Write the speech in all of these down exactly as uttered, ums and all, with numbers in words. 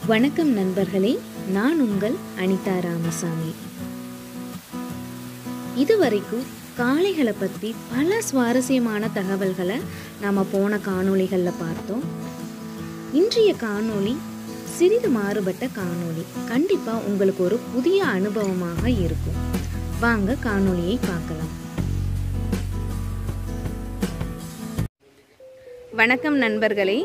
வணக்கம் நண்பர்களே, நான் உங்கள் அனிதா ராமசாமி. இதுவரைக்கும் காளைகளை பற்றி பல சுவாரஸ்யமான தகவல்களை நாம் போன காணொளிகளில் பார்த்தோம். இன்றைய காணொளி சிறிது மாறுபட்ட காணொளி. கண்டிப்பாக உங்களுக்கு ஒரு புதிய அனுபவமாக இருக்கும். வாங்க காணொளியை பார்க்கலாம். வணக்கம் நண்பர்களே,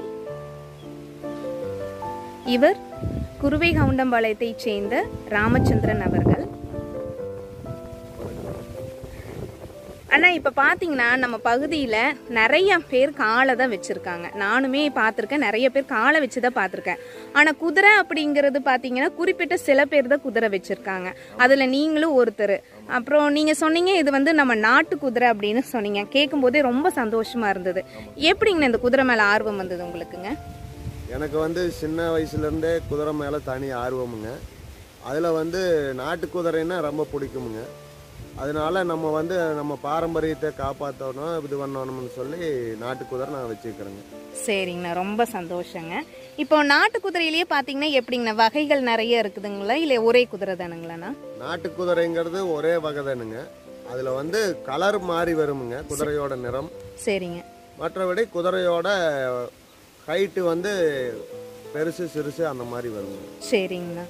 இவர் குருவை கவுண்டம்பாளையத்தைச் சேர்ந்த ராமச்சந்திரன் அவர்கள். அண்ணா, இப்போ பார்த்தீங்கன்னா நம்ம பகுதியில் நிறைய பேர் காளை தான் வச்சுருக்காங்க. நானுமே பார்த்துருக்கேன், நிறைய பேர் காளை வச்சு தான் பார்த்துருக்கேன். ஆனால் குதிரை அப்படிங்கிறது பார்த்தீங்கன்னா குறிப்பிட்ட சில பேர் தான் குதிரை வச்சுருக்காங்க. அதில் நீங்களும் ஒருத்தர். அப்புறம் நீங்கள் சொன்னீங்க இது வந்து நம்ம நாட்டு குதிரை அப்படின்னு சொன்னீங்க. கேட்கும்போதே ரொம்ப சந்தோஷமாக இருந்தது. எப்படிங்கண்ணா இந்த குதிரை மேலே ஆர்வம் வந்தது உங்களுக்குங்க? எனக்கு வந்து சின்ன வயசுலேருந்தே குதிரை மேலே தனி ஆர்வமுங்க. அதில் வந்து நாட்டு குதிரைன்னா ரொம்ப பிடிக்குமுங்க. அதனால நம்ம வந்து நம்ம பாரம்பரியத்தை காப்பாற்றணும், இது பண்ணணும்னு சொல்லி நாட்டு குதிரை நான் வச்சுக்கிறேங்க. சரிங்கண்ணா, ரொம்ப சந்தோஷங்க. இப்போ நாட்டு குதிரையிலேயே பார்த்தீங்கன்னா எப்படிங்கண்ணா வகைகள் நிறைய இருக்குதுங்களா, இல்லை ஒரே குதிரை தானுங்களாண்ணா? நாட்டு குதிரைங்கிறது ஒரே வகை தானுங்க. அதில் வந்து கலர் மாறி வருமுங்க, குதிரையோட நிறம். சரிங்க. மற்றபடி குதிரையோட ஹைட்டு வந்து பெருசு சிறுசு அந்த மாதிரி வருங்க. சரிங்கண்ணா.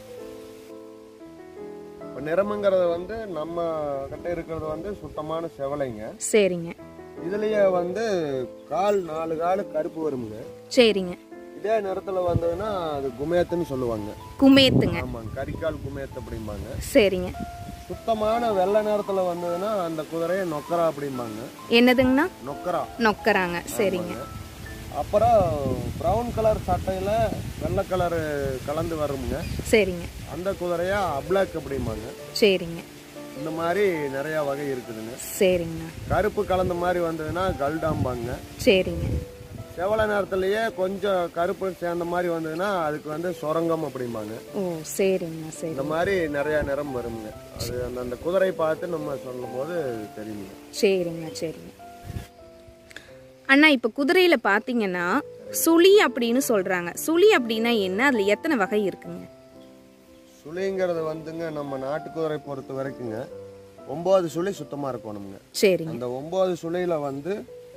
இப்போ நிறமுங்கிறது வந்து நம்ம கிட்ட இருக்கிறது வந்து சுத்தமான செவலைங்க. சரிங்க. இதுலயே வந்து கால் நாலு கால் கருப்பு வருங்க. சரிங்க. இதே நிறத்துல வந்ததுன்னா அது குமேத்துன்னு சொல்லுவாங்க. குமேத்துங்க. ஆமாங்க, கரிக்கால் குமேத்து அப்படிம்பாங்க. சரிங்க. சுத்தமான வெள்ளை நிறத்துல வந்ததுன்னா அந்த குதிரையை நொக்கரா அப்படிம்பாங்க. என்னதுங்கண்ணா? நொக்கரா. நொக்கராங்க. சரிங்க. அப்புறம் ப்ரௌன் கலர் சட்டையில வெள்ளை கலர் கலந்து வருங்க. சரிங்க. அந்த குதிரையா அப்ளாக் அப்படிம்பாங்க. சரிங்க. இந்த மாதிரி நிறைய வகை இருக்குதுங்க. சரிங்கண்ணா. கருப்பு கலந்த மாதிரி வந்ததுன்னா கல்டாம்பாங்க. சரிங்க. செவலை நேரத்துலயே கொஞ்சம் கருப்பு சேர்ந்த மாதிரி வந்ததுன்னா அதுக்கு வந்து சொரங்கம் அப்படிம்பாங்க. ஓ, சரிங்கண்ணா. சரி. இந்த மாதிரி நிறைய நிறம் வருங்க. அது அந்த அந்த குதிரை பார்த்து நம்ம சொல்லும் போது தெரியுங்க. சரிங்கண்ணா. சரிங்க அண்ணா. இப்போ குதிரையில பார்த்தீங்கன்னா சுழி அப்படின்னு சொல்றாங்க. சுழி அப்படின்னா என்ன, அதுல எத்தனை வகை இருக்குங்க? சுழிங்கிறது வந்துங்க நம்ம நாட்டு குதிரை பொறுத்த வரைக்குங்க ஒன்பது சுழி சுத்தமா இருக்கணுங்க. சரிங்க. அந்த ஒன்பது சுழியில வந்து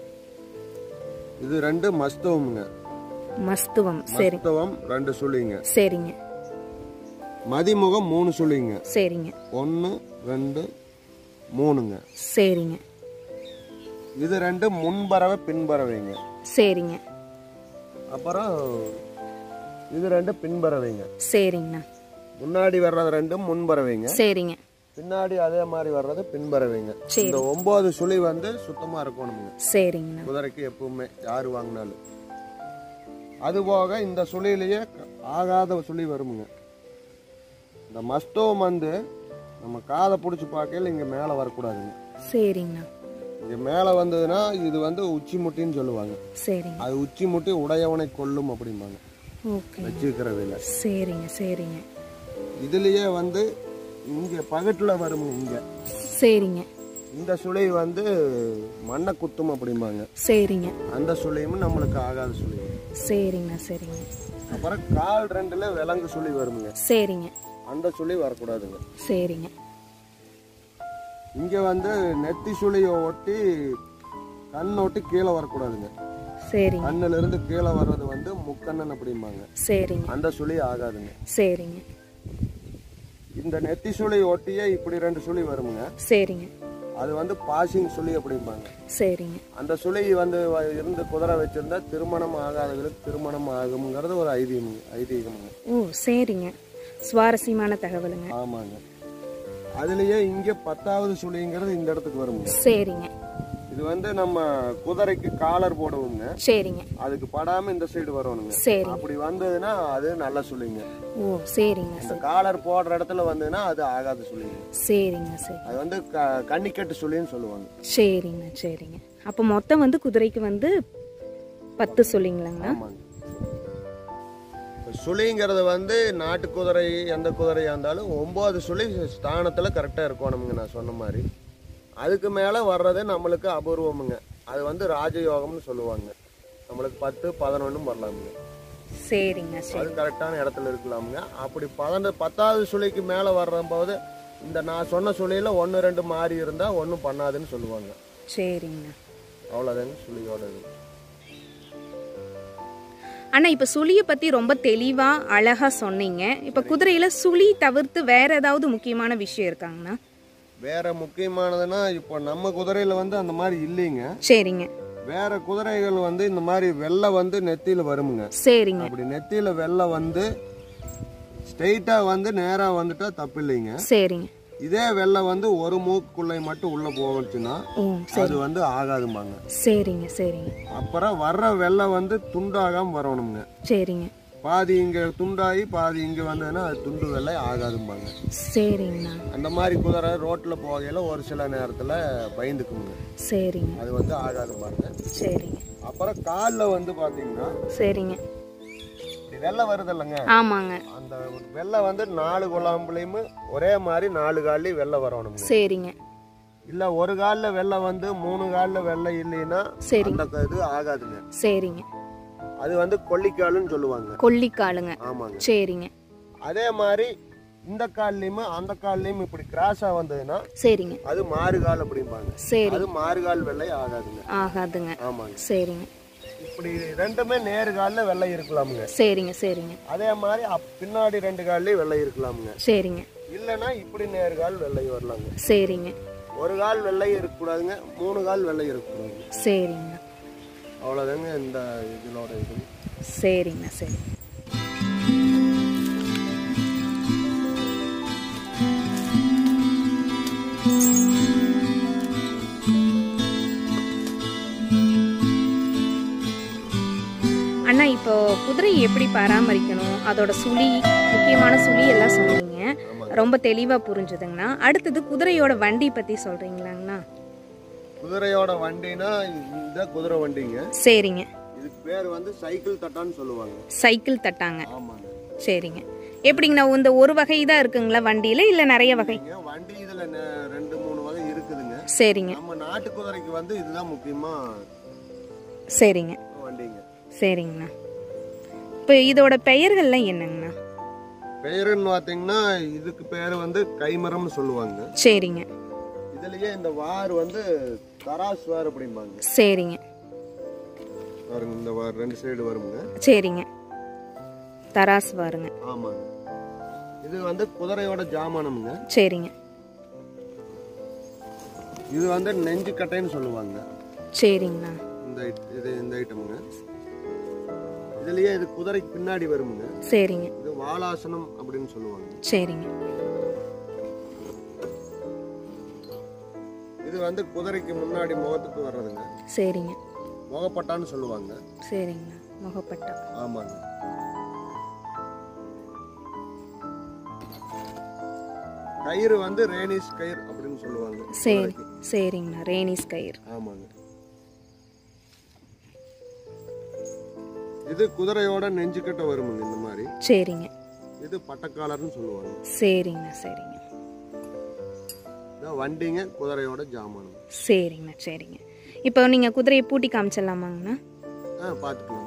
இது ரெண்டு மஸ்தவம்ங்க. மஸ்துவம். சரி. மஸ்தவம் ரெண்டு சுழிங்க. சரிங்க. மதிமுகம் மூணு சுழிங்க. சரிங்க. ஒன்று ரெண்டு மூணுங்க. சரிங்க. இது ரெண்டு முன்பறவை பின்பறவைங்க. சரிங்க. அப்புறம் இது ரெண்டு பின்பறவைங்க. சரிங்கண்ணா. முன்னாடி வர்றது ரெண்டும் முன்பறவைங்க. சரிங்க. பின்னாடி அதே மாதிரி வர்றது பின்பறவைங்க. சரி. இந்த ஒன்பது சுழி வந்து சுத்தமா இருக்கணுங்க. சரிங்கண்ணா. குதிரைக்கு எப்பவுமே யாரு வாங்கினாலும். அது போக இந்த சுழியிலேயே ஆகாத சுழி வருமுங்க. இந்த மஸ்தவம் வந்து நம்ம காதை பிடிச்சி பார்க்கல இங்க மேல வரக்கூடாதுங்க. சரிங்கண்ணா. இங்க மேல வந்ததுன்னா இது வந்து உச்சி முட்டின்னு சொல்லுவாங்க. சரிங்க. அது உச்சி முட்டி உடையவனை கொல்லும் அப்படிம்பாங்க. ஓகே. வச்சுக்கிறதுல. சரிங்க. சரிங்க. இதுலயே வந்து இங்க பகட்டுல வரும். இங்க சரிங்க. இந்த சுழி வந்து மண்ணை குத்தும் அப்படிம்பாங்க. சரிங்க. அந்த சுழியும் நம்மளுக்கு ஆகாத சுழி. சரிங்கண்ணா. சரிங்க. அப்புறம் கால் ரெண்டுல விலங்கு சுழி வருமுங்க. சரிங்க. அந்த சுழி வரக்கூடாதுங்க. சரிங்க. இங்க வந்து நெத்தி சுழியை ஒட்டி கண் ஒட்டி கீழே வரக்கூடாதுங்க. சரிங்க. கண்ணுல இருந்து கீழே வர்றது வந்து முக்கண்ணன் அப்படிம்பாங்க. சரிங்க. அந்த சுழி ஆகாதுங்க. சரிங்க. இந்த நெத்தி சுழி ஒட்டியே இப்படி ரெண்டு சுழி வருமுங்க. சரிங்க. அது வந்து பாசிங் சுழி அப்படிம்பாங்க. சரிங்க. அந்த சுழி வந்து இருந்து குதிரை வச்சிருந்தா திருமணம் ஆகாதவர்களுக்கு திருமணம் ஆகுங்கிறது ஒரு ஐதீகம் ஐதீகமுங்க. ஓ, சரிங்க. சுவாரஸ்யமான தகவலுங்க. ஆமாங்க. அதுலயே இங்க பத்தாவது சுழிங்கிறது இந்த இடத்துக்கு வருங்க. சரிங்க. இது வந்து நம்ம குதிரைக்கு காலர் போடுவோங்க. சரிங்க. அதுக்கு படாம இந்த சைடு வரணுங்க. சரி. அப்படி வந்ததுன்னா அது நல்ல சுழிங்க. ஓ, சரிங்க. இந்த காலர் போடுற இடத்துல வந்ததுன்னா அது ஆகாத சுழிங்க. சரிங்க. சரி. அது வந்து கன்னிக்கட்டு சுழின்னு சொல்லுவாங்க. சரிங்க. சரிங்க. அப்போ மொத்தம் வந்து குதிரைக்கு வந்து பத்து சொல்லிங்களாங்க? ஆமாங்க. சுழிங்கிறது வந்து நாட்டு குதிரை எந்த குதிரையா இருந்தாலும் ஒன்பது சுழி ஸ்தானத்துல கரெக்டா இருக்கணுங்க. நான் சொன்ன மாதிரி அதுக்கு மேல வர்றது நம்மளுக்கு அபூர்வமுங்க. அது வந்து ராஜயோகம்னு சொல்லுவாங்க. நம்மளுக்கு பத்து பதினொன்னும் வரலாமுங்க. சரிங்க சரி அது கரெக்டான இடத்துல இருக்கலாமுங்க. அப்படி பன்னெண்டு பத்தாவது சுழிக்கு மேலே வர்றபோது இந்த நான் சொன்ன சுழியில் ஒன்று ரெண்டு மாறி இருந்தால் ஒன்றும் பண்ணாதுன்னு சொல்லுவாங்க. சரிங்க. அவ்வளோதாங்க சுழியோட இது. அண்ணா இப்போ சுழியை பற்றி ரொம்ப தெளிவாக அழகாக சொன்னீங்க. இப்போ குதிரையில் சுழி தவிர்த்து வேற ஏதாவது முக்கியமான விஷயம் இருக்காங்கண்ணா? வேற முக்கியமானதுன்னா இப்போ நம்ம குதிரையில் வந்து அந்த மாதிரி இல்லைங்க. சரிங்க. வேற குதிரைகள் வந்து இந்த மாதிரி வெள்ளை வந்து நெத்தியில் வருமுங்க. சரிங்க. அப்படி நெத்தியில் வெள்ளை வந்து ஸ்ட்ரெயிட்டாக வந்து நேராக வந்துட்டா தப்பு இல்லைங்க. சரிங்க. இதே வெள்ளை வந்து ஒரு மூக்குள்ளே மட்டும் உள்ள போச்சுன்னா அது வந்து ஆகாதும்பாங்க. சரிங்க சரிங்க. அப்புறம் வர்ற வெள்ளை வந்து துண்டாகாம வரணுங்க. சரிங்க. பாதி இங்க துண்டாகி பாதி இங்க வந்ததுன்னா அது துண்டு வெள்ளை ஆகாதும்பாங்க. சரிங்கண்ணா. அந்த மாதிரி குதிரை ரோட்ல போகையில ஒரு சில நேரத்துல பயந்துக்குங்க. சரிங்க. அது வந்து ஆகாதும்பாங்க. சரிங்க. அப்புறம் காலில் வந்து பாத்தீங்கன்னா சரிங்க வெள்ளை வருது இல்லைங்க. ஆமாங்க. அந்த வெள்ளை வந்து நாலு குழாம்புலையும் ஒரே மாதிரி நாலு காலையும் வெள்ளை வரணும். சரிங்க. இல்ல ஒரு கால்ல வெள்ளை வந்து மூணு கால்ல வெள்ளை இல்லைன்னா அந்த இது ஆகாதுங்க. சரிங்க. அது வந்து கொல்லிக்காலுன்னு சொல்லுவாங்க. கொல்லிக்காலுங்க. ஆமாங்க. சரிங்க. அதே மாதிரி இந்த கால்லையும் அந்த கால்லையும் இப்படி கிராஸா வந்ததுன்னா சரிங்க அது மாறுகால் அப்படிம்பாங்க. சரி. அது மாறுகால் வெள்ளை ஆகாதுங்க. ஆகாதுங்க. ஆமாங்க. சரிங்க. இப்படி ரெண்டுமே நேரு கால்ல வெள்ளை இருக்கலாமுங்க. சரிங்க சரிங்க. அதே மாதிரி பின்னாடி ரெண்டு கால்லயும் வெள்ளை இருக்கலாமுங்க. சரிங்க. இல்லைன்னா இப்படி நேரு கால் வெள்ளை வரலாங்க. சரிங்க. ஒரு கால் வெள்ளை இருக்கக்கூடாதுங்க, மூணு கால் வெள்ளை இருக்கக்கூடாதுங்க. சரிங்க. அவ்வளோதாங்க இந்த இதனோட இது. சரிங்க சரி. அண்ணா இப்போ குதிரையை எப்படி பராமரிக்கணும், அதோட சுழி, முக்கியமான சுழி எல்லாம் சொன்னீங்க, ரொம்ப தெளிவா புரிஞ்சுதுங்கண்ணா. அடுத்தது குதிரையோட வண்டி பத்தி சொல்றீங்களாங்கண்ணா? குதிரையோட வண்டினா இந்த குதிரை வண்டிங்க. சரிங்க. இதுக்கு பேர் வந்து சைக்கிள் தட்டான்னு சொல்லுவாங்க. சைக்கிள் தட்டாங்க. ஆமாங்க. சரிங்க. எப்படிங்கண்ணா இந்த ஒரு வகை தான் இருக்குங்களா வண்டியில, இல்ல நிறைய வகை? வண்டி இதுல ரெண்டு மூணு வகை இருக்குதுங்க. சரிங்க. நம்ம நாட்டு குதிரைக்கு வந்து இதுதான் முக்கியமா. சரிங்க. வண்டிங்க. சரிங்கண்ணா. இப்போ இதோட பெயர்கள்லாம் என்னங்கண்ணா? பெயருன்னு பார்த்தீங்கன்னா இதுக்கு பேர் வந்து கைமரம்னு சொல்லுவாங்க. சரிங்க. இதுலயே இந்த வார் வந்து தராஸ் வார் அப்படிம்பாங்க. சரிங்க. பாருங்க இந்த வார் ரெண்டு சைடு வருங்க. சரிங்க. தராஸ் வாருங்க. ஆமாங்க. இது வந்து குதிரையோட ஜாமானம்ங்க. சரிங்க. இது வந்து நெஞ்சு கட்டைன்னு சொல்லுவாங்க. சரிங்கண்ணா. இந்த இது இந்த ஐட்டம்ங்க. இதுலயே இது குதிரைக்கு பின்னாடி வருமுங்க. சரிங்க. இது வாலாசனம் அப்படின்னு சொல்லுவாங்க. சரிங்க. இது வந்து குதிரைக்கு முன்னாடி முகத்துக்கு வர்றதுங்க. சரிங்க. முகப்பட்டான்னு சொல்லுவாங்க. சரிங்க. முகப்பட்டா. ஆமாங்க. கயிறு வந்து ரேனிஸ் கயிறு அப்படின்னு சொல்லுவாங்க. சரி சரிங்கண்ணா. ரேனிஸ் கயிறு. ஆமாங்க. இது குதிரையோட நெஞ்சுக்கட்ட வருமுங்க இந்த மாதிரி. சரிங்க. இது பட்டக்காலர்னு சொல்லுவாங்க. சரிங்கண்ணா. சரிங்க. இதான் வண்டிங்க குதிரையோட ஜாமானம். சரிங்கண்ணா. சரிங்க. இப்போ நீங்க குதிரையை பூட்டி காமிச்சிடலாமாங்கண்ணா? ஆ பார்த்துக்கலாம்.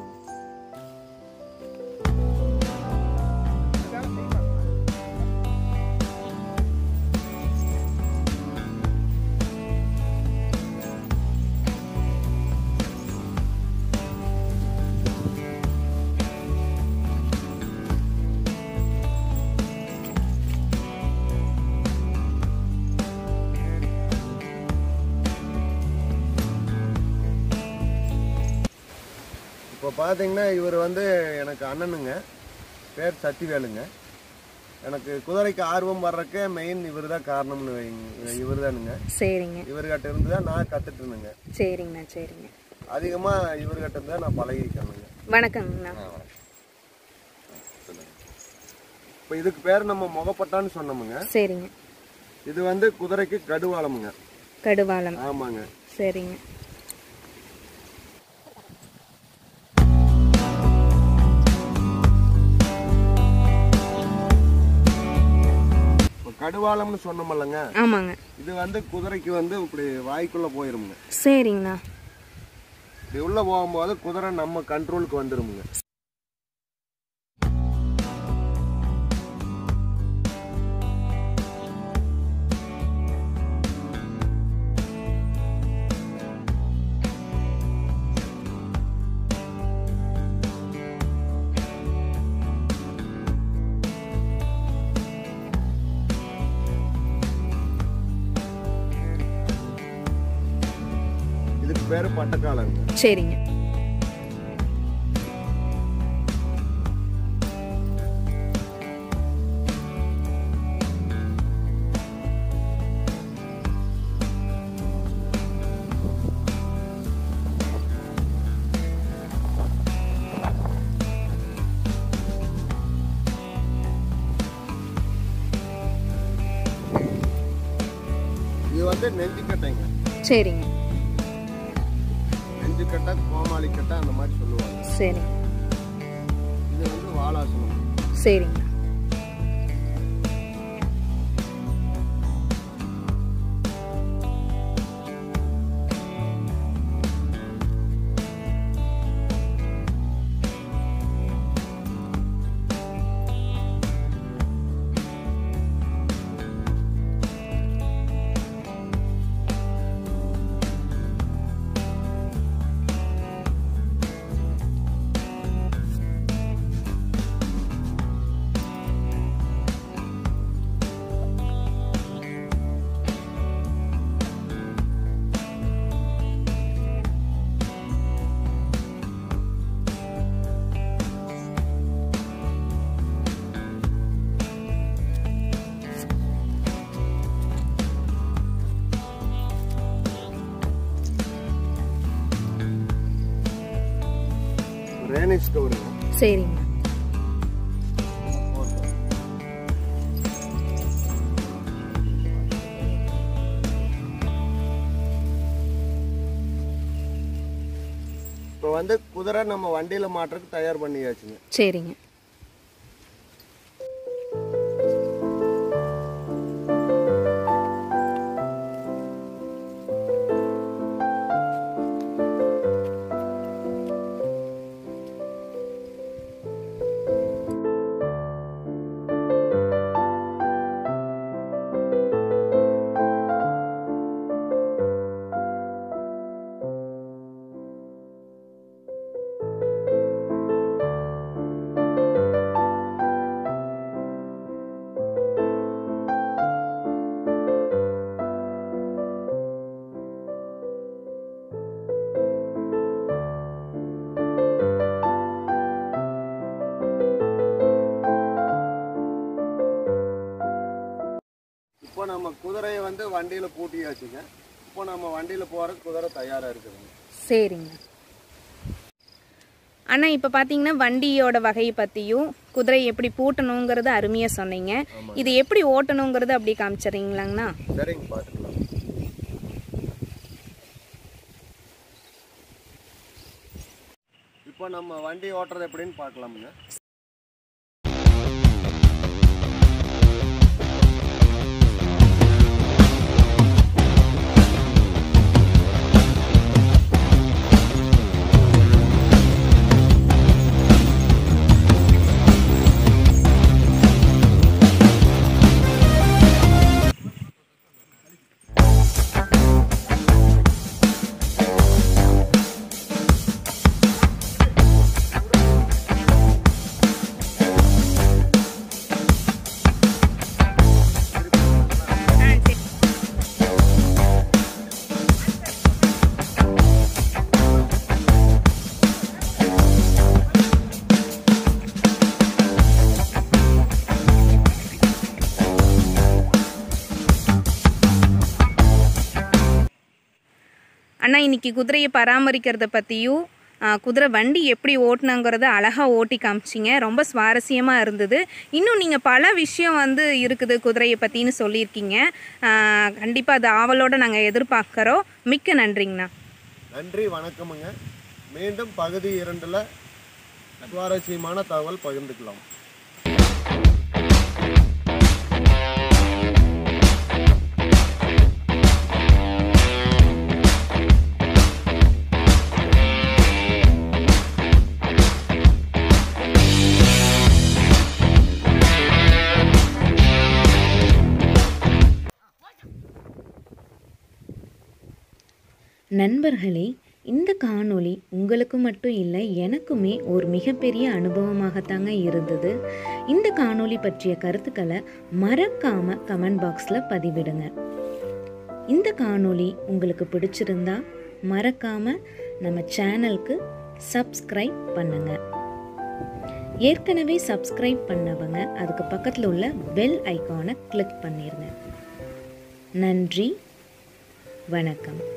இப்போ பார்த்தீங்கன்னா இவர் வந்து எனக்கு அண்ணனுங்க, பேர் சத்திவேலுங்க. எனக்கு குதிரைக்கு ஆர்வம் வர்றதுக்கு மெயின் இவர் தான் காரணம்னு இவர் தானுங்க. சரிங்க. இவர்கிட்ட இருந்து தான் நான் கற்றுட்டு இருந்தேங்க. சரிங்கண்ணா. சரிங்க. அதிகமாக இவர்கிட்ட இருந்து தான் நான் பழகிக்கணுங்க. வணக்கங்கண்ணா. இப்போ இதுக்கு பேர் நம்ம முகப்பட்டான்னு சொன்னோமுங்க. சரிங்க. இது வந்து குதிரைக்கு கடுவாளமுங்க. கடுவாளம். ஆமாங்க. சரிங்க. கடுவாளம்னு சொன்னோம்லங்க. ஆமாங்க. இது வந்து குதிரைக்கு வந்து இப்படி வாய்க்குள்ள போயிருமுங்க. சரிங்கண்ணா. இப்படி உள்ள போகும்போது குதிரை நம்ம கண்ட்ரோலுக்கு வந்துருமுங்க. இதுக்கு பேரு பட்டக்காலங்க. சரிங்க. இது வந்து நெஞ்சுக்கட்டைங்க. சரிங்க. நெஞ்சுக்கட்டை, கோமாளி கட்டை அந்த மாதிரி சொல்லுவாங்க. சரிங்க. இது வந்து வாலாசனம். சரிங்க. ரேனிஷ் கவருங்க. சரிங்க. இப்போ வந்து குதிரை நம்ம வண்டியில மாட்டுறதுக்கு தயார் பண்ணியாச்சுங்க. சரிங்க. இப்போ நம்ம குதிரையை வந்து வண்டியில பூட்டியாச்சுங்க. இப்போ நம்ம வண்டியில போறதுக்கு குதிரை தயாரா இருக்குதுங்க. சரிங்க. அண்ணா இப்போ பார்த்தீங்கன்னா வண்டியோட வகையை பற்றியும் குதிரை எப்படி பூட்டணுங்கிறது அருமையாக சொன்னீங்க. இது எப்படி ஓட்டணுங்கிறது அப்படி காமிச்சிடுறீங்களாங்கண்ணா? சரிங்க, பார்த்துக்கலாம். இப்போ நம்ம வண்டி ஓட்டுறது எப்படின்னு பார்க்கலாமுங்க. அண்ணா இன்னைக்கு குதிரையை பராமரிக்கிறத பற்றியும் குதிரை வண்டி எப்படி ஓட்டினாங்கிறத அழகாக ஓட்டி காமிச்சிங்க. ரொம்ப சுவாரஸ்யமாக இருந்தது. இன்னும் நீங்கள் பல விஷயம் வந்து இருக்குது குதிரையை பற்றின்னு சொல்லியிருக்கீங்க. கண்டிப்பாக அது ஆவலோடு நாங்கள் எதிர்பார்க்குறோம். மிக்க நன்றிங்கண்ணா. நன்றி, வணக்கமுங்க. மீண்டும் பகுதி இரண்டில் சுவாரஸ்யமான தகவல் பகிர்ந்துக்கலாம். நண்பர்களே, இந்த காணொளி உங்களுக்கு மட்டும் இல்லை, எனக்குமே ஒரு மிகப்பெரிய அனுபவமாகத்தாங்க இருந்தது. இந்த காணொளி பற்றிய கருத்துக்களை மறக்காமல் கமெண்ட் பாக்ஸில் பதிவிடுங்க. இந்த காணொளி உங்களுக்கு பிடிச்சிருந்தா மறக்காமல் நம்ம சேனலுக்கு சப்ஸ்கிரைப் பண்ணுங்கள். ஏற்கனவே சப்ஸ்கிரைப் பண்ணவங்க அதுக்கு பக்கத்தில் உள்ள பெல் ஐகானை கிளிக் பண்ணிடுங்க. நன்றி, வணக்கம்.